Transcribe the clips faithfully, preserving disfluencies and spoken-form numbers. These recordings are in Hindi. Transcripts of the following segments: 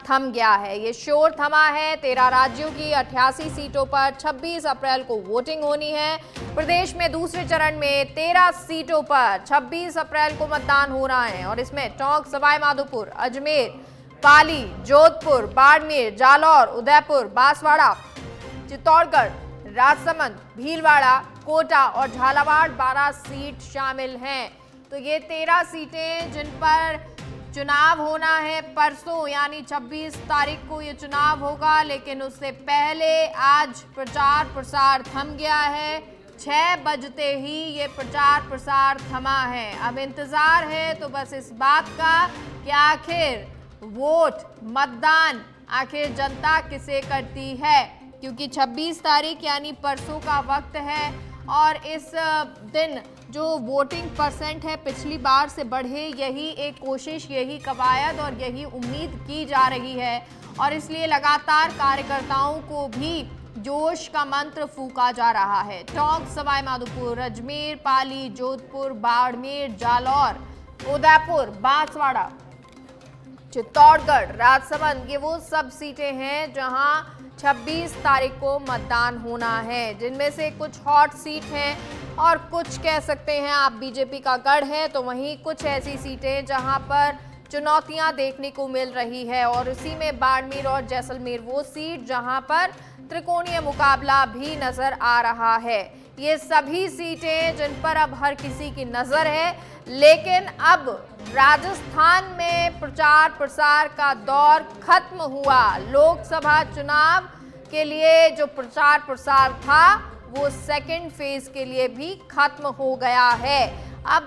थम गया है। ये शोर थमा है। तेरह राज्यों की अट्ठासी सीटों पर छब्बीस अप्रैल को वोटिंग होनी है। प्रदेश में दूसरे चरण में तेरह सीटों पर छब्बीस अप्रैल को मतदान हो रहा है और इसमें टोंक, सवाई माधोपुर, अजमेर, पाली, जोधपुर, बाड़मेर, जालौर, उदयपुर, बांसवाड़ा, चित्तौड़गढ़, राजसमंद, भीलवाड़ा, कोटा और झालावाड़ बारह सीट शामिल हैं। तो ये तेरह सीटें जिन पर चुनाव होना है। परसों यानी छब्बीस तारीख को ये चुनाव होगा, लेकिन उससे पहले आज प्रचार प्रसार थम गया है। छह बजते ही ये प्रचार प्रसार थमा है। अब इंतजार है तो बस इस बात का कि आखिर वोट, मतदान आखिर जनता किसे करती है, क्योंकि छब्बीस तारीख यानी परसों का वक्त है और इस दिन जो वोटिंग परसेंट है पिछली बार से बढ़े, यही एक कोशिश, यही कवायद और यही उम्मीद की जा रही है और इसलिए लगातार कार्यकर्ताओं को भी जोश का मंत्र फूंका जा रहा है। टोंक, सवाई माधोपुर, अजमेर, पाली, जोधपुर, बाड़मेर, जालौर, उदयपुर, बांसवाड़ा, चित्तौड़गढ़, राजसमंद, ये वो सब सीटें हैं जहां छब्बीस तारीख को मतदान होना है, जिनमें से कुछ हॉट सीट हैं और कुछ कह सकते हैं आप बीजेपी का गढ़ है, तो वहीं कुछ ऐसी सीटें जहां पर चुनौतियां देखने को मिल रही है और इसी में बाड़मेर और जैसलमेर वो सीट जहां पर त्रिकोणीय मुकाबला भी नजर आ रहा है। ये सभी सीटें जिन पर अब हर किसी की नजर है, लेकिन अब राजस्थान में प्रचार प्रसार का दौर खत्म हुआ। लोकसभा चुनाव के लिए जो प्रचार प्रसार था वो सेकंड फेज के लिए भी खत्म हो गया है। अब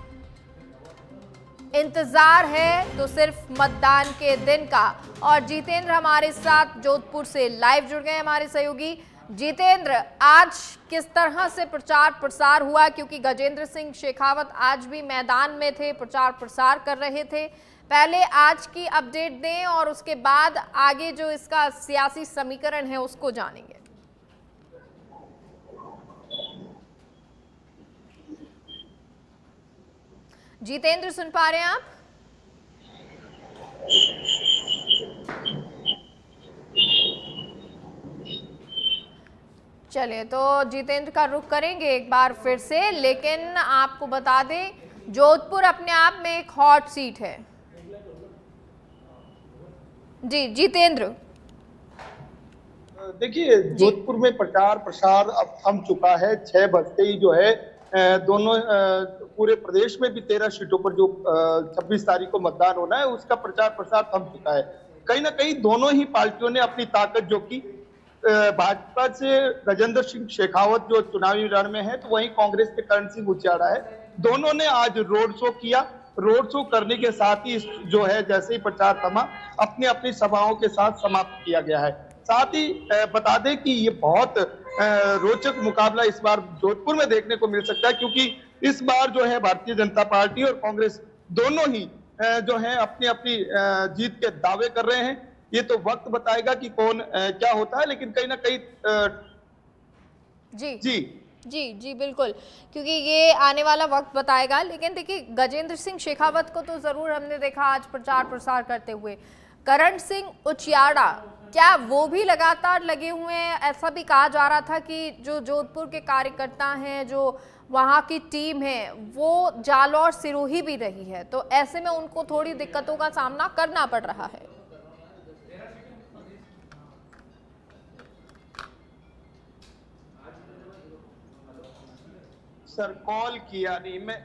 इंतजार है तो सिर्फ मतदान के दिन का। और जितेंद्र हमारे साथ जोधपुर से लाइव जुड़ गए, हमारे सहयोगी। जितेंद्र, आज किस तरह से प्रचार प्रसार हुआ, क्योंकि गजेंद्र सिंह शेखावत आज भी मैदान में थे, प्रचार प्रसार कर रहे थे। पहले आज की अपडेट दें और उसके बाद आगे जो इसका सियासी समीकरण है उसको जानेंगे। जितेंद्र, सुन पा रहे हैं आप? चलिए, तो जितेंद्र का रुख करेंगे एक बार फिर से, लेकिन आपको बता दें जोधपुर अपने आप में एक हॉट सीट है। जी जितेंद्र। देखिए, जोधपुर में प्रचार प्रसार अब थम चुका है। छह बजते ही जो है दोनों पूरे प्रदेश में भी तेरह सीटों पर जो छब्बीस तारीख को मतदान होना है उसका प्रचार प्रसार थम चुका है। कहीं ना कहीं दोनों ही पार्टियों ने अपनी ताकत, जो कि भाजपा से गजेंद्र सिंह शेखावत जो चुनावी रण में है, तो वहीं कांग्रेस के करण सिंह उचियाड़ा है, दोनों ने आज रोड शो किया। रोड शो करने के साथ ही जो है जैसे ही प्रचार थमा, अपनी अपनी सभाओं के साथ समाप्त किया गया है। साथ ही बता दें कि ये बहुत रोचक मुकाबला इस बार जोधपुर में देखने को मिल सकता है, क्योंकि इस बार जो है भारतीय जनता पार्टी और कांग्रेस दोनों ही जो है अपनी अपनी जीत के दावे कर रहे हैं। ये तो वक्त बताएगा कि कौन क्या होता है, लेकिन कहीं ना कहीं जी जी जी जी बिल्कुल, क्योंकि ये आने वाला वक्त बताएगा। लेकिन देखिए, गजेंद्र सिंह शेखावत को तो जरूर हमने देखा आज प्रचार प्रसार करते हुए। करण सिंह उचियाड़ा, क्या वो भी लगातार लगे हुए हैं? ऐसा भी कहा जा रहा था कि जो जोधपुर के कार्यकर्ता हैं, जो वहाँ की टीम है, वो जालौर सिरोही भी रही है, तो ऐसे में उनको थोड़ी दिक्कतों का सामना करना पड़ रहा है। सर कॉल किया नहीं मैं।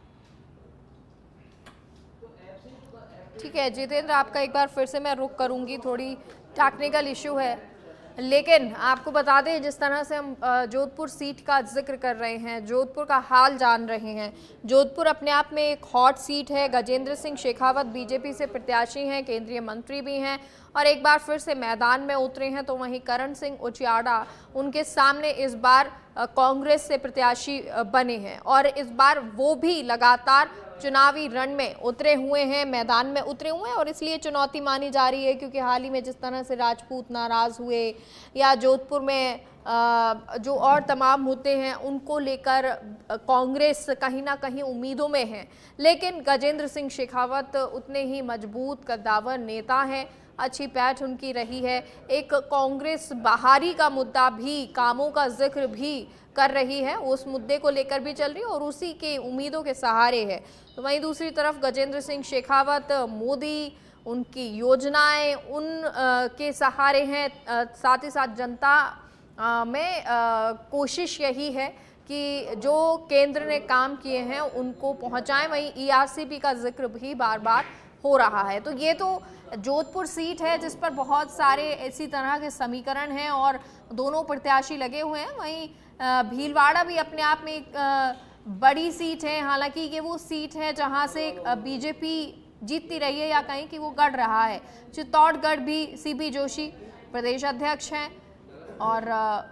ठीक है जितेंद्र, आपका एक बार फिर से मैं रुक करूंगी, थोड़ी टेक्निकल इशू है। लेकिन आपको बता दें, जिस तरह से हम जोधपुर सीट का जिक्र कर रहे हैं, जोधपुर का हाल जान रहे हैं, जोधपुर अपने आप में एक हॉट सीट है। गजेंद्र सिंह शेखावत बीजेपी से प्रत्याशी हैं, केंद्रीय मंत्री भी हैं और एक बार फिर से मैदान में उतरे हैं। तो वहीं करण सिंह उचियाड़ा उनके सामने इस बार कांग्रेस से प्रत्याशी बने हैं और इस बार वो भी लगातार चुनावी रण में उतरे हुए हैं, मैदान में उतरे हुए हैं और इसलिए चुनौती मानी जा रही है, क्योंकि हाल ही में जिस तरह से राजपूत नाराज हुए या जोधपुर में जो और तमाम मुद्दे हैं उनको लेकर कांग्रेस कहीं ना कहीं उम्मीदों में है। लेकिन गजेंद्र सिंह शेखावत उतने ही मजबूत कद्दावर नेता हैं, अच्छी पैठ उनकी रही है। एक कांग्रेस बाहरी का मुद्दा भी, कामों का जिक्र भी कर रही है, उस मुद्दे को लेकर भी चल रही है और उसी के उम्मीदों के सहारे है। तो वहीं दूसरी तरफ गजेंद्र सिंह शेखावत, मोदी, उनकी योजनाएं, उन आ, के सहारे हैं। आ, साथ ही साथ जनता आ, में आ, कोशिश यही है कि जो केंद्र ने काम किए हैं उनको पहुंचाएं। वहीं ईआरसीपी का जिक्र भी बार बार हो रहा है। तो ये तो जोधपुर सीट है जिस पर बहुत सारे इसी तरह के समीकरण हैं और दोनों प्रत्याशी लगे हुए हैं। वहीं भीलवाड़ा भी अपने आप में एक बड़ी सीट है, हालांकि ये वो सीट है जहां से बीजेपी जीतती रही है या कहीं कि वो गढ़ रहा है। चित्तौड़गढ़ भी सीपी जोशी प्रदेश अध्यक्ष हैं और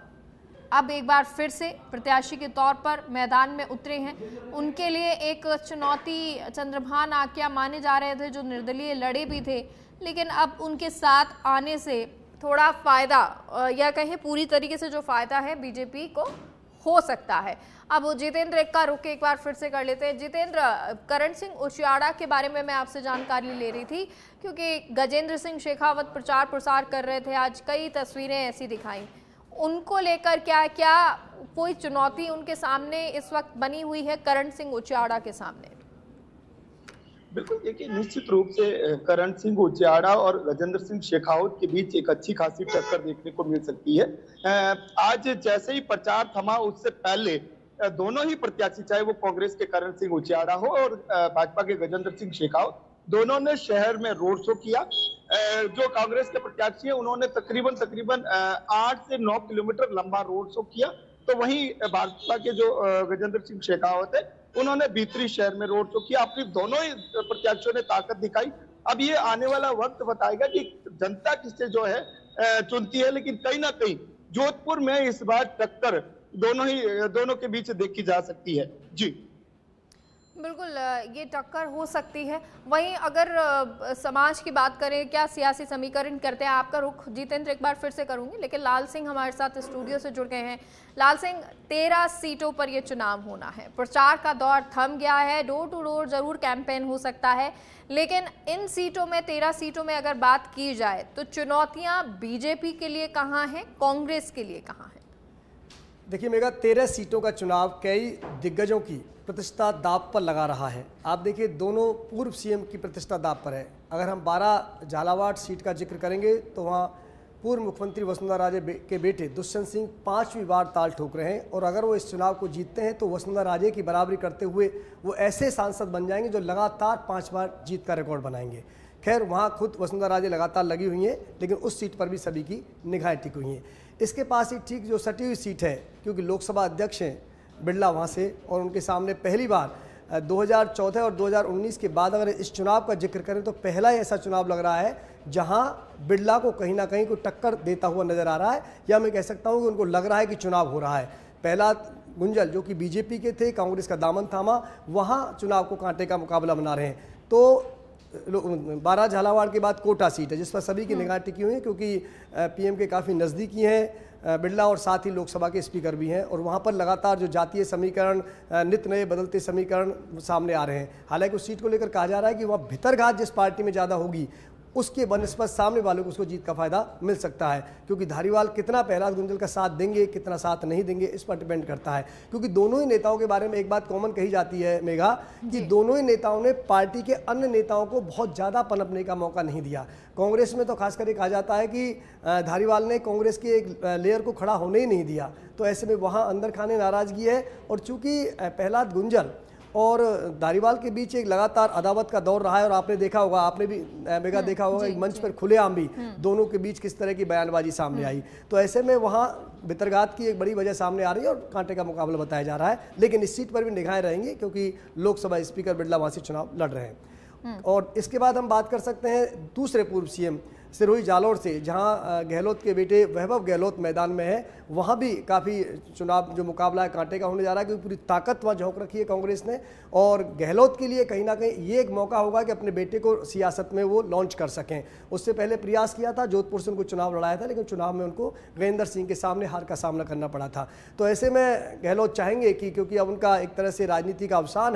अब एक बार फिर से प्रत्याशी के तौर पर मैदान में उतरे हैं। उनके लिए एक चुनौती चंद्रभान आक्या माने जा रहे थे, जो निर्दलीय लड़े भी थे, लेकिन अब उनके साथ आने से थोड़ा फायदा या कहें पूरी तरीके से जो फायदा है बीजेपी को हो सकता है। अब जितेंद्र का रुख एक बार फिर से कर लेते हैं। जितेंद्र, करण सिंह उचियाड़ा के बारे में मैं आपसे जानकारी ले रही थी क्योंकि गजेंद्र सिंह शेखावत प्रचार प्रसार कर रहे थे, आज कई तस्वीरें ऐसी दिखाई। उनको लेकर क्या क्या कोई चुनौती उनके सामने इस वक्त बनी हुई है करण सिंह उचियाड़ा के सामने? बिल्कुल, देखिए निश्चित रूप से करण सिंह उचियाड़ा और गजेंद्र सिंह शेखावत के बीच एक अच्छी खासी टक्कर देखने को मिल सकती है। आज जैसे ही प्रचार थमा उससे पहले दोनों ही प्रत्याशी, चाहे वो कांग्रेस के करण सिंह उचियाड़ा हो और भाजपा के गजेंद्र सिंह शेखावत, दोनों ने शहर में रोड शो किया। जो कांग्रेस के प्रत्याशी है उन्होंने तकरीबन तकरीबन आठ से नौ किलोमीटर लंबा रोड शो किया, तो वहीं भाजपा के जो गजेंद्र सिंह शेखावत है उन्होंने भीतरी शहर में रोड शो किया। अपनी दोनों ही प्रत्याशियों ने ताकत दिखाई। अब ये आने वाला वक्त बताएगा कि जनता किससे जो है चुनती है, लेकिन कहीं ना कहीं जोधपुर में इस बार टक्कर दोनों ही दोनों के बीच देखी जा सकती है। जी बिल्कुल, ये टक्कर हो सकती है। वहीं अगर समाज की बात करें, क्या सियासी समीकरण करते हैं, आपका रुख जितेंद्र एक बार फिर से करूंगी, लेकिन लाल सिंह हमारे साथ स्टूडियो से जुड़ गए हैं। लाल सिंह, तेरह सीटों पर ये चुनाव होना है, प्रचार का दौर थम गया है, डोर टू डोर जरूर कैंपेन हो सकता है, लेकिन इन सीटों में, तेरह सीटों में अगर बात की जाए तो चुनौतियां बीजेपी के लिए कहाँ हैं, कांग्रेस के लिए कहाँ हैं? देखिए मेगा, तेरह सीटों का चुनाव कई दिग्गजों की प्रतिष्ठा दांव पर लगा रहा है। आप देखिए दोनों पूर्व सीएम की प्रतिष्ठा दांव पर है। अगर हम बारह झालावाड़ सीट का जिक्र करेंगे तो वहाँ पूर्व मुख्यमंत्री वसुंधरा राजे के बेटे दुष्यंत सिंह पांचवी बार ताल ठोक रहे हैं और अगर वो इस चुनाव को जीतते हैं तो वसुंधरा राजे की बराबरी करते हुए वो ऐसे सांसद बन जाएंगे जो लगातार पाँच बार जीत का रिकॉर्ड बनाएंगे। खैर वहाँ खुद वसुंधरा राजे लगातार लगी हुई हैं, लेकिन उस सीट पर भी सभी की निगाहें टिकी हुई हैं। इसके पास ही ठीक जो सटी हुई सीट है, क्योंकि लोकसभा अध्यक्ष हैं बिरला वहाँ से, और उनके सामने पहली बार दो हज़ार चौदह और दो हज़ार उन्नीस के बाद अगर इस चुनाव का जिक्र करें तो पहला ही ऐसा चुनाव लग रहा है जहां बिरला को कहीं ना कहीं को टक्कर देता हुआ नजर आ रहा है, या मैं कह सकता हूं कि उनको लग रहा है कि चुनाव हो रहा है। पहला गुंजल जो कि बीजेपी के थे, कांग्रेस का दामन थामा, वहां चुनाव को कांटे का मुकाबला बना रहे हैं। तो बारह झालावाड़ के बाद कोटा सीट है जिस पर सभी की निगाह टिकी हुई है, क्योंकि पीएम के काफ़ी नज़दीकी हैं बिरला और साथ ही लोकसभा के स्पीकर भी हैं, और वहाँ पर लगातार जो जातीय समीकरण, नित नए बदलते समीकरण सामने आ रहे हैं। हालांकि उस सीट को लेकर कहा जा रहा है कि वहाँ भितरघात जिस पार्टी में ज़्यादा होगी उसके बनस्पत सामने वालों को उसको जीत का फायदा मिल सकता है, क्योंकि धारीवाल कितना प्रहलाद गुंजल का साथ देंगे, कितना साथ नहीं देंगे, इस पर डिपेंड करता है। क्योंकि दोनों ही नेताओं के बारे में एक बात कॉमन कही जाती है मेघा, कि दोनों ही नेताओं ने पार्टी के अन्य नेताओं को बहुत ज़्यादा पनपने का मौका नहीं दिया। कांग्रेस में तो खास करके कहा जाता है कि धारीवाल ने कांग्रेस के एक लेयर को खड़ा होने ही नहीं दिया, तो ऐसे में वहाँ अंदर खाने नाराज़गी है। और चूँकि प्रहलाद गुंजल और धारीवाल के बीच एक लगातार अदावत का दौर रहा है, और आपने देखा होगा, आपने भी मेगा देखा होगा एक मंच पर खुलेआम भी दोनों के बीच किस तरह की बयानबाजी सामने आई। तो ऐसे में वहाँ भितरघात की एक बड़ी वजह सामने आ रही है और कांटे का मुकाबला बताया जा रहा है। लेकिन इस सीट पर भी निगाहें रहेंगी क्योंकि लोकसभा स्पीकर बिरला वहाँ से चुनाव लड़ रहे हैं। और इसके बाद हम बात कर सकते हैं दूसरे पूर्व सीएम सिरोही जालौर से, जहां गहलोत के बेटे वैभव गहलोत मैदान में है। वहां भी काफ़ी चुनाव जो मुकाबला है कांटे का होने जा रहा है, क्योंकि पूरी ताकत वहां झोंक रखी है कांग्रेस ने, और गहलोत के लिए कहीं ना कहीं ये एक मौका होगा कि अपने बेटे को सियासत में वो लॉन्च कर सकें। उससे पहले प्रयास किया था, जोधपुर से उनको चुनाव लड़ाया था, लेकिन चुनाव में उनको गजेंद्र सिंह के सामने हार का सामना करना पड़ा था। तो ऐसे में गहलोत चाहेंगे कि क्योंकि अब उनका एक तरह से राजनीति का अवसान है,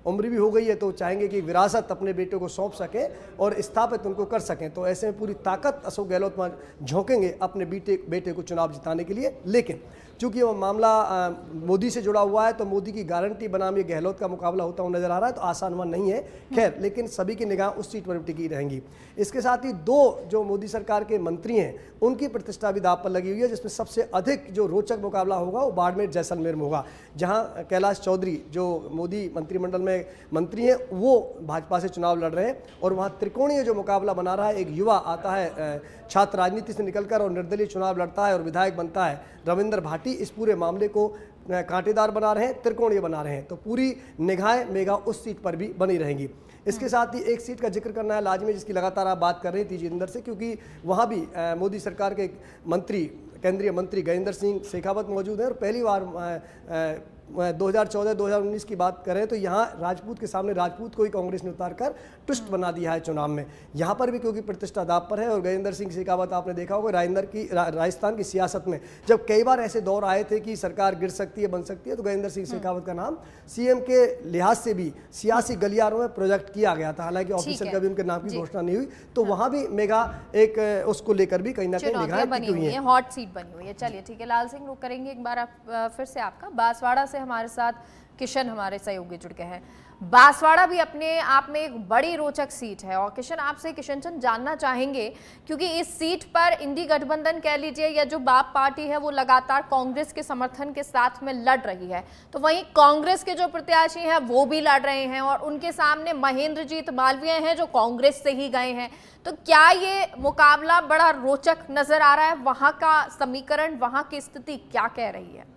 उम्र भी हो गई है, तो चाहेंगे कि विरासत अपने बेटे को सौंप सकें और स्थापित उनको कर सकें। तो ऐसे में पूरी ताकत अशोक गहलोत में झोंकेंगे अपने बेटे बेटे को चुनाव जिताने के लिए। लेकिन चूंकि वो मामला मोदी से जुड़ा हुआ है, तो मोदी की गारंटी बनाम ये गहलोत का मुकाबला होता हुआ नजर आ रहा है, तो आसान हुआ नहीं है। खैर, लेकिन सभी की निगाह उस सीट पर भी टिकी रहेंगी। इसके साथ ही दो जो मोदी सरकार के मंत्री हैं, उनकी प्रतिष्ठा भी दांव पर लगी हुई है, जिसमें सबसे अधिक जो रोचक मुकाबला होगा वो बाड़मेर जैसलमेर में होगा, जहां कैलाश चौधरी जो मोदी मंत्रिमंडल में मंत्री हैं, वो भाजपा से चुनाव लड़ रहे हैं। और वहां त्रिकोणीय जो मुकाबला बना रहा है, एक युवा आता है छात्र राजनीति से निकलकर और निर्दलीय चुनाव लड़ता है और विधायक बनता है, रविंद्र भाटी, इस पूरे मामले को कांटेदार बना रहे हैं, त्रिकोणीय बना रहे हैं। तो पूरी निगाहें मेगा उस सीट पर भी बनी रहेंगी। इसके साथ ही एक सीट का जिक्र करना है लाजमी, जिसकी लगातार आप बात कर रही थी जितेंद्र से, क्योंकि वहाँ भी आ, मोदी सरकार के मंत्री, केंद्रीय मंत्री गजेंद्र सिंह शेखावत मौजूद हैं और पहली बार आ, आ, दो हज़ार चौदह दो हज़ार उन्नीस की बात करें तो यहाँ राजपूत के सामने राजपूत को ही कांग्रेस ने उतारकर ट्विस्ट बना दिया है चुनाव में। यहाँ पर भी क्योंकि प्रतिष्ठा दांव पर है और गजेंद्र सिंह शेखावत आपने देखा होगा राजेंद्र की रा, राजस्थान की सियासत में जब कई बार ऐसे दौर आए थे कि सरकार गिर सकती है, बन सकती है, तो गजेंद्र सिंह शेखावत का नाम सीएम के लिहाज से भी सियासी गलियारों में प्रोजेक्ट किया गया था। हालांकि ऑफिशियल कभी उनके नाम की घोषणा नहीं हुई, तो वहाँ भी मेगा एक उसको लेकर भी कहीं ना कहीं निगाहें टिकी हुई है, हॉट सीट बनी हुई है। चलिए ठीक है, लाल सिंह रुक करेंगे एक बार आप फिर से आपका। बांसवाड़ा से हमारे साथ किशन हमारे सहयोगी जुड़ गए हैं। बांसवाड़ा भी अपने आप में एक बड़ी रोचक सीट है और किशन आपसे किशन चंद जानना चाहेंगे, क्योंकि इस सीट पर इंडी गठबंधन कह लीजिए या जो बाप पार्टी है वो लगातार कांग्रेस के समर्थन के साथ में लड़ रही है, तो वहीं कांग्रेस के जो प्रत्याशी हैं वो भी लड़ रहे हैं और उनके सामने महेंद्रजीत मालवीय हैं जो कांग्रेस से ही गए हैं। तो क्या ये मुकाबला बड़ा रोचक नजर आ रहा है? वहां का समीकरण, वहां की स्थिति क्या कह रही है?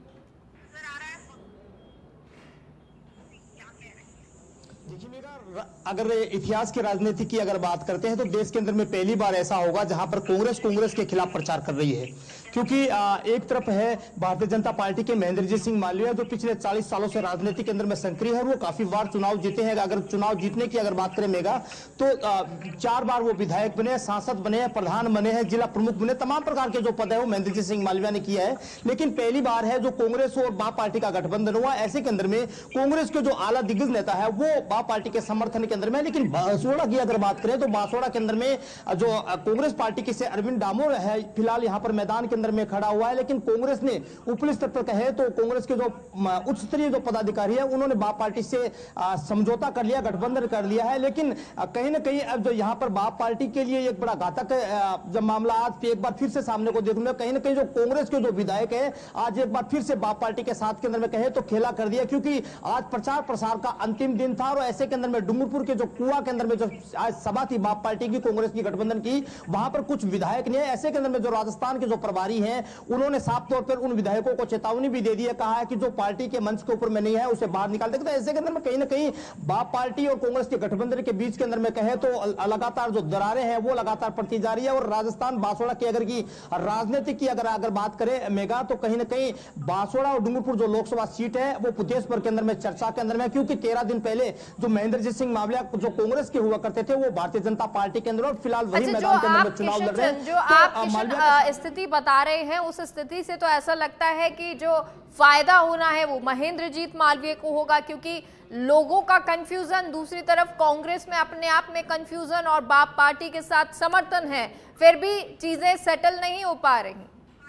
देखिए मेरा, अगर इतिहास की राजनीति की अगर बात करते हैं तो देश के अंदर में पहली बार ऐसा होगा जहां पर कांग्रेस कांग्रेस के खिलाफ प्रचार कर रही है, क्योंकि एक तरफ है भारतीय जनता पार्टी के महेंद्रजीत सिंह मालवीय जो पिछले चालीस सालों से राजनीति के अंदर में सक्रिय है, वो काफी बार चुनाव जीते हैं। अगर चुनाव जीतने की अगर बात करें मेगा, तो चार बार वो विधायक बने, सांसद बने, प्रधान बने हैं, जिला प्रमुख बने, तमाम प्रकार के जो पद है वो महेंद्रजीत सिंह मालवीय ने किया है। लेकिन पहली बार है जो कांग्रेस और बाप पार्टी का गठबंधन हुआ। ऐसे के अंदर में कांग्रेस के जो आला दिग्गज नेता है वो बाप पार्टी के समर्थन के अंदर में, लेकिन बांसवाड़ा की अगर बात करें तो बांसवाड़ा के अंदर में जो कांग्रेस पार्टी के से अरविंद डामोर है फिलहाल यहाँ पर मैदान के अंदर में खड़ा हुआ है। लेकिन कांग्रेस ने ऊपरी स्तर पर कहे तो कांग्रेस के जो उच्च स्तरीय जो पदाधिकारी है उन्होंने बाप पार्टी से समझौता कर लिया, गठबंधन कर लिया है। लेकिन कहीं ना कहीं अब जो यहाँ पर बाप पार्टी के लिए एक बड़ा घातक जब मामला आज एक बार फिर से सामने को देखने में, कहीं ना कहीं जो कांग्रेस के जो विधायक है आज एक बार फिर से बाप पार्टी के साथ के अंदर में कहे तो खेला कर दिया, क्योंकि आज प्रचार प्रसार का अंतिम दिन था और ऐसे के अंदर में डूंगरपुर के जो कुआ के अंदर में जो आज सभा थी बाप पार्टी की कांग्रेस की गठबंधन की, वहां पर कुछ विधायक ने ऐसे के अंदर में जो राजस्थान के जो प्रभारी हैं उन्होंने साफ तौर पर उन विधायकों को चेतावनी भी दे दी है, कहा है कि जो पार्टी के मंच के ऊपर में नहीं है उसे बाहर निकाल देगा। ऐसे के अंदर में कहीं ना कहीं बाप पार्टी और कांग्रेस के गठबंधन के बीच के अंदर में कहे तो लगातार जो दरारें हैं वो लगातार बढ़ती जा रही है। और राजस्थान बांसवाड़ा की अगर की राजनीति की अगर अगर बात करें मेगा, तो कहीं ना कहीं बांसवाड़ा और डूंगरपुर जो लोकसभा सीट है वो प्रदेश भर के अंदर में चर्चा के अंदर में, क्योंकि तेरह दिन पहले जो महेंद्रजीत सिंह मालवीय जो कांग्रेस के हुआ करते थे वो भारतीय जनता पार्टी के अंदर और फिलहाल वही मैदान के अंदर में चुनाव लड़ रहे हैं। जो आप स्थिति बता रहे हैं उस स्थिति से तो ऐसा लगता है कि जो फायदा होना है वो महेंद्रजीत मालवीय को होगा, क्योंकि लोगों का कंफ्यूजन, दूसरी तरफ कांग्रेस में अपने आप में कंफ्यूजन और बाप पार्टी के साथ समर्थन है, फिर भी चीजें सेटल नहीं हो पा रही।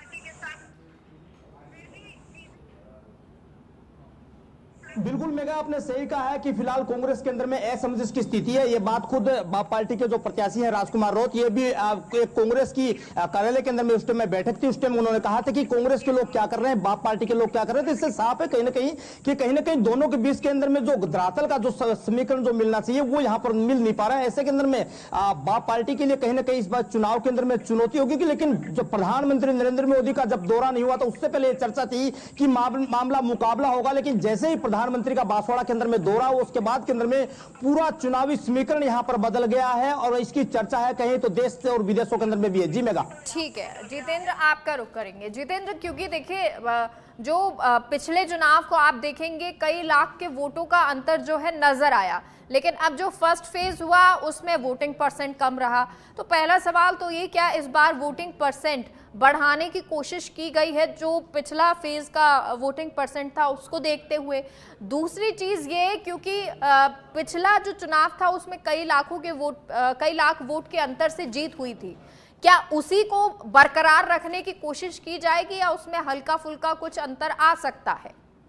बिल्कुल मेगा, आपने सही कहा है कि फिलहाल कांग्रेस के अंदर में असमंजस की स्थिति है। ये बात खुद बाप पार्टी के जो प्रत्याशी हैं राजकुमार रौत, ये भी कांग्रेस की कार्यालय के अंदर में उस टाइम में बैठक थी, उस टाइम उन्होंने कहा था कि कांग्रेस के लोग क्या कर रहे हैं, बाप पार्टी के लोग क्या कर रहे हैं। तो इससे साफ है कहीं ना कहीं कि कहीं ना कहीं दोनों के बीच के अंदर में जो धरातल का जो समीकरण जो मिलना चाहिए वो यहाँ पर मिल नहीं पा रहा है। ऐसे के अंदर में बाप पार्टी के लिए कहीं ना कहीं इस बार चुनाव के अंदर में चुनौती होगी। लेकिन जो प्रधानमंत्री नरेंद्र मोदी का जब दौरा नहीं हुआ तो उससे पहले चर्चा थी कि मामला मुकाबला होगा, लेकिन जैसे ही प्रधान प्रधानमंत्री का बांसवाड़ा के अंदर में दौरा हो उसके बाद के अंदर में पूरा चुनावी समीकरण यहां पर बदल गया है और इसकी चर्चा है कहीं तो देश से और विदेशों के अंदर में भी है। जी मेगा। ठीक है जितेंद्र, आपका रुख करेंगे। जितेंद्र, क्योंकि देखिए जो पिछले चुनाव को आप देखेंगे कई लाख के वोटों का अंतर जो है नजर आया, लेकिन अब जो फर्स्ट फेज हुआ उसमें वोटिंग परसेंट कम रहा। तो पहला सवाल तो ये, क्या इस बार वोटिंग परसेंट बढ़ाने की कोशिश की गई है जो पिछला फेज का वोटिंग परसेंट था उसको देखते हुए। दूसरी चीज ये, क्योंकि पिछला जो चुनाव था उसमें कई लाखों के वोट कई लाख वोट के अंतर से जीत हुई थी, क्या उसी को बरकरार रखने की कोशिश की जाएगी या उसमें हल्का फुल्का कुछ अंतर आ सकता है?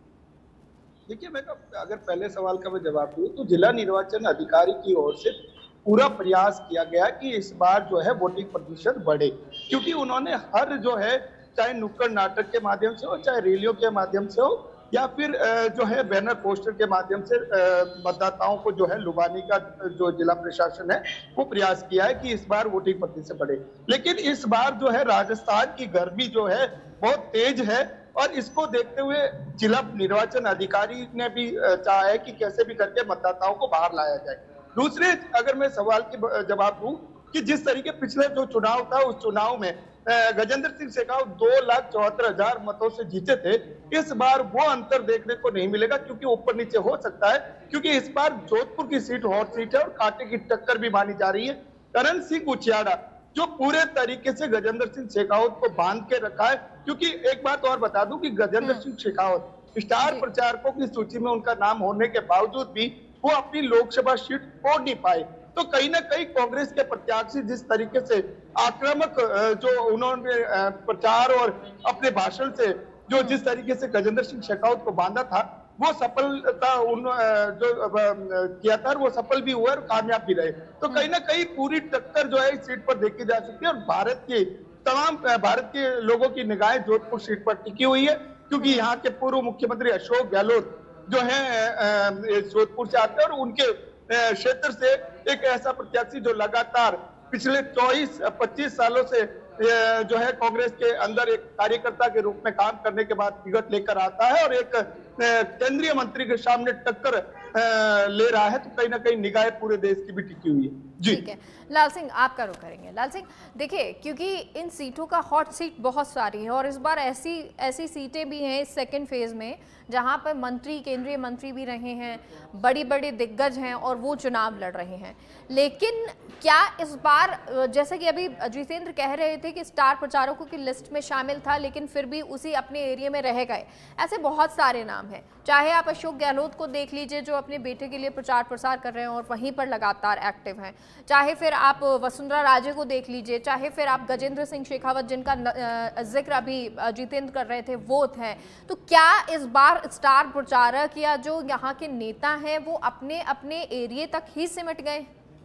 देखिए, मैं अगर पहले सवाल का मैं जवाब दूं तो जिला निर्वाचन अधिकारी की ओर से पूरा प्रयास किया गया कि इस बार जो है वोटिंग प्रतिशत बढ़े, क्योंकि उन्होंने हर जो है, चाहे नुक्कड़ नाटक के माध्यम से हो, चाहे रैलियों के माध्यम से हो, या फिर जो है बैनर पोस्टर के माध्यम से मतदाताओं को जो है लुभाने का जो जिला प्रशासन है वो प्रयास किया है कि इस बार वोटिंग प्रतिशत बढ़े। लेकिन इस बार जो है राजस्थान की गर्मी जो है बहुत तेज है और इसको देखते हुए जिला निर्वाचन अधिकारी ने भी चाहा है कि कैसे भी करके मतदाताओं को बाहर लाया जाए। दूसरे, अगर मैं सवाल की जवाब दूं कि जिस तरीके पिछले जो चुनाव था उस चुनाव में गजेंद्र सिंह शेखावत दो लाख चौहत्तर हजार मतों से जीते थे, इस बार वो अंतर देखने को नहीं मिलेगा, क्योंकि ऊपर नीचे हो सकता है, क्योंकि इस बार जोधपुर की सीट हॉट सीट है और कांटे की टक्कर भी मानी जा रही है। करण सिंह उचियाड़ा जो पूरे तरीके से गजेंद्र सिंह शेखावत को बांध के रखा है, क्योंकि एक बात और बता दूं कि गजेंद्र सिंह शेखावत स्टार प्रचारकों की सूची में उनका नाम होने के बावजूद भी वो अपनी लोकसभा सीट छोड़ नहीं पाए। तो कहीं ना कहीं कांग्रेस के प्रत्याशी जिस तरीके से आक्रामक जो उन्होंने प्रचार और अपने भाषण से जो जिस तरीके से गजेंद्र सिंह शेखावत को बांधा था, वो सफलता उन जो किया था वो सफल भी हुआ और कामयाब भी रहे। तो कहीं ना कहीं पूरी टक्कर जो है इस सीट पर देखी जा सकती है और भारत के तमाम भारत के लोगों की निगाहें जोधपुर सीट पर टिकी हुई है, क्योंकि यहाँ के पूर्व मुख्यमंत्री अशोक गहलोत जो है जोधपुर से आते हैं और उनके क्षेत्र से एक ऐसा प्रत्याशी जो लगातार पिछले चौबीस पच्चीस सालों से जो है कांग्रेस के अंदर एक कार्यकर्ता के रूप में काम करने के बाद टिकट लेकर आता है और एक केंद्रीय मंत्री के सामने टक्कर ले रहा है, तो कहीं ना कहीं निगाहें पूरे देश की भी टिकी हुई है। जी ठीक है, लाल सिंह आपका रुख करेंगे। लाल सिंह, देखिए, क्योंकि इन सीटों का हॉट सीट बहुत सारी है और इस बार ऐसी ऐसी सीटें भी हैं इस सेकंड फेज में जहां पर मंत्री, केंद्रीय मंत्री भी रहे हैं, बड़ी बड़ी दिग्गज हैं और वो चुनाव लड़ रहे हैं। लेकिन क्या इस बार, जैसे कि अभी जितेंद्र कह रहे थे कि स्टार प्रचारकों की लिस्ट में शामिल था लेकिन फिर भी उसी अपने एरिया में रह गए, ऐसे बहुत सारे नाम हैं। चाहे आप अशोक गहलोत को देख लीजिए जो अपने बेटे के लिए प्रचार प्रसार कर रहे हैं और वहीं पर लगातार एक्टिव हैं, चाहे फिर आप वसुंधरा राजे को देख लीजिए, चाहे फिर आप गजेंद्र सिंह शेखावत जिनका जिक्र अभी जितेंद्र कर रहे थे वो हैं। तो क्या इस बार स्टार प्रचारक या जो यहाँ के नेता हैं वो अपने अपने एरिया तक ही सिमट गए?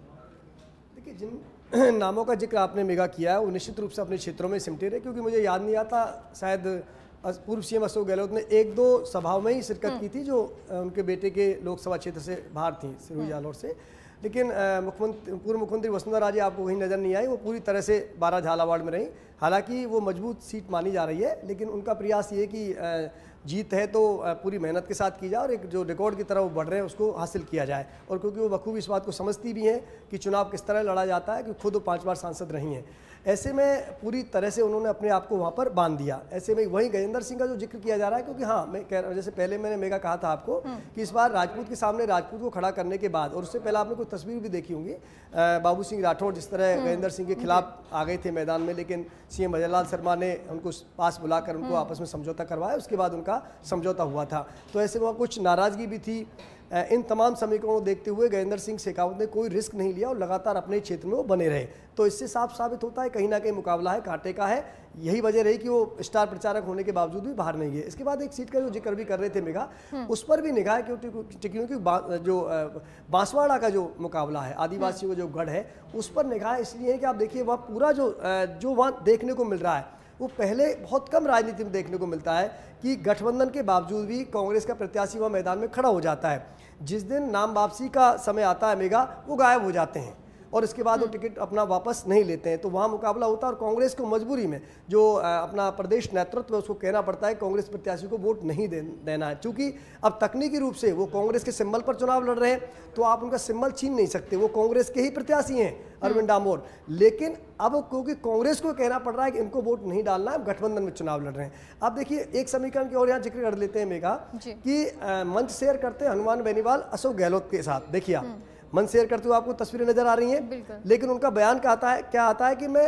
देखिए, जिन नामों का जिक्र आपने मेगा किया है वो निश्चित रूप से अपने क्षेत्रों में सिमटे रहे, क्योंकि मुझे याद नहीं आता शायद पूर्व सीएम अशोक गहलोत ने एक दो सभाओं में ही शिरकत की थी जो उनके बेटे के लोकसभा क्षेत्र से बाहर थी, सिरोही जालौर से। लेकिन मुख्यमंत्री पूर्व मुख्यमंत्री वसुंधरा राजे आपको कहीं नज़र नहीं आई, वो पूरी तरह से बारह झालावाड़ में रही। हालांकि वो मजबूत सीट मानी जा रही है, लेकिन उनका प्रयास ये कि जीत है तो पूरी मेहनत के साथ की जाए और एक जो रिकॉर्ड की तरह वो बढ़ रहे हैं उसको हासिल किया जाए। और क्योंकि वो बखूबी इस बात को समझती भी हैं कि चुनाव किस तरह लड़ा जाता है, कि खुद वो पाँच बार सांसद रही हैं, ऐसे में पूरी तरह से उन्होंने अपने आप को वहाँ पर बांध दिया। ऐसे में वहीं गजेंद्र सिंह का जो जिक्र किया जा रहा है, क्योंकि हाँ, मैं कह रहा जैसे पहले मैंने मेगा कहा था आपको कि इस बार राजपूत के सामने राजपूत को खड़ा करने के बाद, और उससे पहले आपने कोई तस्वीर भी देखी होंगी, बाबू सिंह राठौड़ जिस तरह गजेंद्र सिंह के खिलाफ आ गए थे मैदान में, लेकिन सीएम भजनलाल शर्मा ने उनको पास बुलाकर उनको आपस में समझौता करवाया, उसके बाद उनका समझौता हुआ था। तो ऐसे वहाँ कुछ नाराजगी भी थी। इन तमाम समीकरणों को देखते हुए गजेंद्र सिंह शेखावत ने कोई रिस्क नहीं लिया और लगातार अपने क्षेत्र में वो बने रहे। तो इससे साफ साबित होता है कहीं ना कहीं मुकाबला है, कांटे का है। यही वजह रही कि वो स्टार प्रचारक होने के बावजूद भी बाहर नहीं है। इसके बाद एक सीट का जो जिक्र भी कर रहे थे मेगा, उस पर भी निगाह क्योंकि क्योंकि जो बांसवाड़ा का जो मुकाबला है, आदिवासियों का जो गढ़ है, उस पर निगाह इसलिए है कि आप देखिए वह पूरा जो जो वहाँ देखने को मिल रहा है वो पहले बहुत कम राजनीति में देखने को मिलता है कि गठबंधन के बावजूद भी कांग्रेस का प्रत्याशी वहाँ मैदान में खड़ा हो जाता है। जिस दिन नाम वापसी का समय आता है मेगा, वो गायब हो जाते हैं और इसके बाद वो टिकट अपना वापस नहीं लेते हैं। तो वहाँ मुकाबला होता है और कांग्रेस को मजबूरी में जो अपना प्रदेश नेतृत्व है उसको कहना पड़ता है कांग्रेस प्रत्याशी को वोट नहीं दे, देना है। क्योंकि अब तकनीकी रूप से वो कांग्रेस के सिंबल पर चुनाव लड़ रहे हैं तो आप उनका सिंबल छीन नहीं सकते, वो कांग्रेस के ही प्रत्याशी हैं अरविंद डामोर। लेकिन अब क्योंकि कांग्रेस को कहना पड़ रहा है कि इनको वोट नहीं डालना है, गठबंधन में चुनाव लड़ रहे हैं। अब देखिए एक समीकरण की और यहाँ जिक्र कर लेते हैं मेगा कि मंच शेयर करते हैं हनुमान बेनीवाल अशोक गहलोत के साथ। देखिए आप मंच शेयर करते हुए आपको तस्वीरें नजर आ रही हैं, लेकिन उनका बयान क्या आता है क्या आता है कि मैं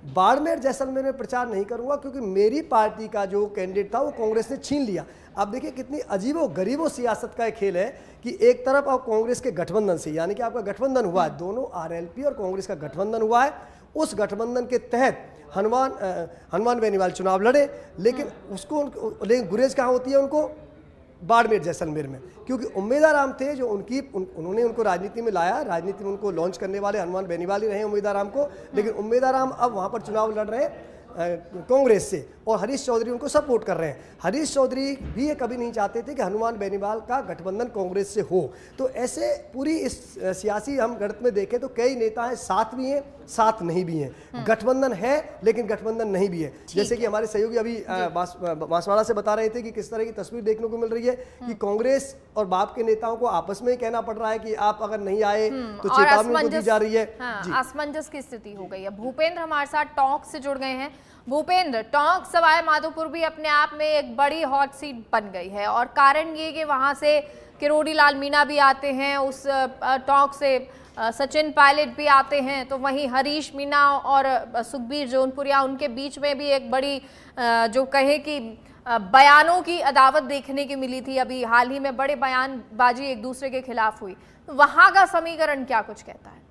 बाड़मेर जैसलमेर में प्रचार नहीं करूंगा क्योंकि मेरी पार्टी का जो कैंडिडेट था वो कांग्रेस ने छीन लिया। आप देखिए कितनी अजीबो गरीबो सियासत का एक खेल है कि एक तरफ आप कांग्रेस के गठबंधन से, यानी कि आपका गठबंधन हुआ है, दोनों आरएलपी और कांग्रेस का गठबंधन हुआ है, उस गठबंधन के तहत हनुमान हनुमान बेनीवाल चुनाव लड़े, लेकिन उसको लेकिन गुरेज कहाँ होती है उनको? बाड़मेर जैसलमेर में, क्योंकि उम्मीदवार राम थे जो उनकी उन, उन्होंने उनको राजनीति में लाया, राजनीति में उनको लॉन्च करने वाले हनुमान बेनीवाल ही रहे उम्मीदवार राम को, लेकिन उम्मीदवार राम अब वहाँ पर चुनाव लड़ रहे हैं कांग्रेस से और हरीश चौधरी उनको सपोर्ट कर रहे हैं। हरीश चौधरी भी ये कभी नहीं चाहते थे कि हनुमान बेनीवाल का गठबंधन कांग्रेस से हो। तो ऐसे पूरी इस सियासी हम गणित में देखें तो कई नेता हैं, साथ भी हैं साथ नहीं भी हैं, गठबंधन है लेकिन गठबंधन नहीं भी है। जैसे कि हमारे सहयोगी अभी बांसवाड़ा से बता रहे थे कि किस तरह की तस्वीर देखने को मिल रही है कि कांग्रेस और बाप के नेताओं को आपस में ही कहना पड़ रहा है कि आप अगर नहीं आए तो चेतावनी दी जा रही है। असमंजस की स्थिति हो गई है। भूपेंद्र हमारे साथ टॉक से जुड़ गए हैं। भूपेंद्र, टोंक सवाई माधोपुर भी अपने आप में एक बड़ी हॉट सीट बन गई है और कारण ये कि वहां से किरोड़ी लाल मीणा भी आते हैं, उस टोंक से सचिन पायलट भी आते हैं, तो वहीं हरीश मीणा और सुखबीर जौनपुरिया उनके बीच में भी एक बड़ी जो कहे कि बयानों की अदावत देखने की मिली थी। अभी हाल ही में बड़े बयानबाजी एक दूसरे के खिलाफ हुई, तो वहां का समीकरण क्या कुछ कहता है?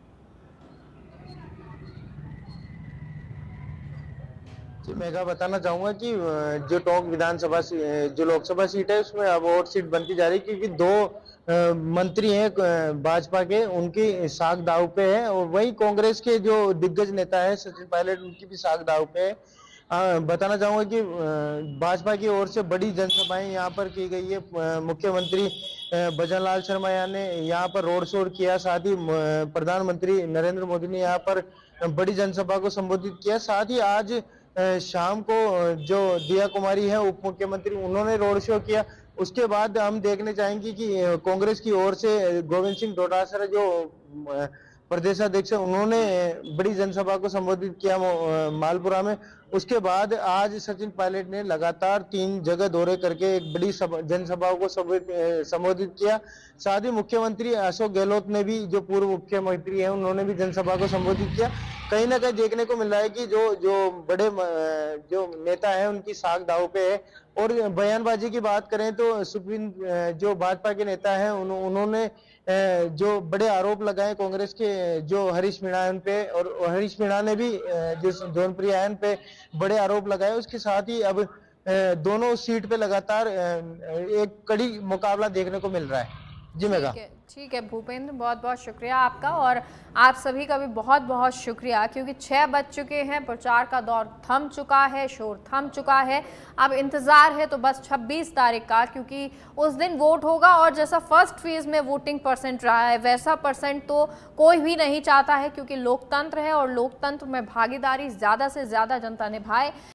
मैं क्या बताना चाहूंगा कि जो टोंक विधानसभा जो लोकसभा सीट है उसमें अब और सीट बनती जा रही है, क्योंकि दो मंत्री हैं भाजपा के, उनकी साख दाव पे है, और वही कांग्रेस के जो दिग्गज नेता है सचिन पायलट, उनकी भी साख दाव पे है। आ, बताना चाहूंगा कि भाजपा की ओर से बड़ी जनसभाएं यहाँ पर की गई है। मुख्यमंत्री भजन लाल शर्मा ने यहाँ पर रोड शो किया, साथ ही प्रधानमंत्री नरेंद्र मोदी ने यहाँ पर बड़ी जनसभा को संबोधित किया। साथ ही आज शाम को जो दिया कुमारी है उप मुख्यमंत्री, उन्होंने रोड शो किया। उसके बाद हम देखने चाहेंगे कि कांग्रेस की ओर से गोविंद सिंह डोटासरा जो प्रदेशाध्यक्ष है, उन्होंने बड़ी जनसभा को संबोधित किया मालपुरा में। उसके बाद आज सचिन पायलट ने लगातार तीन जगह दौरे करके एक बड़ी जनसभाओं को संबोधित किया। साथ ही मुख्यमंत्री अशोक गहलोत ने भी, जो पूर्व मुख्यमंत्री हैं, उन्होंने भी जनसभा को संबोधित किया। कहीं ना कहीं देखने को मिल रहा है कि जो जो बड़े जो नेता हैं उनकी साख दाव पे है। और बयानबाजी की बात करें तो सुखबीर जो भाजपा के नेता हैं, उन, उन्होंने जो बड़े आरोप लगाए कांग्रेस के जो हरीश मीणा है उन पे, और हरीश मीणा ने भी जो जौनप्रिया है उन पे बड़े आरोप लगाए। उसके साथ ही अब दोनों सीट पे लगातार एक कड़ी मुकाबला देखने को मिल रहा है। जी मेगा, ठीक है भूपेंद्र, बहुत बहुत शुक्रिया आपका, और आप सभी का भी बहुत बहुत शुक्रिया, क्योंकि छः बज चुके हैं, प्रचार का दौर थम चुका है, शोर थम चुका है। अब इंतज़ार है तो बस छब्बीस तारीख का, क्योंकि उस दिन वोट होगा और जैसा फर्स्ट फेज़ में वोटिंग परसेंट रहा है वैसा परसेंट तो कोई भी नहीं चाहता है, क्योंकि लोकतंत्र है और लोकतंत्र में भागीदारी ज़्यादा से ज़्यादा जनता निभाए।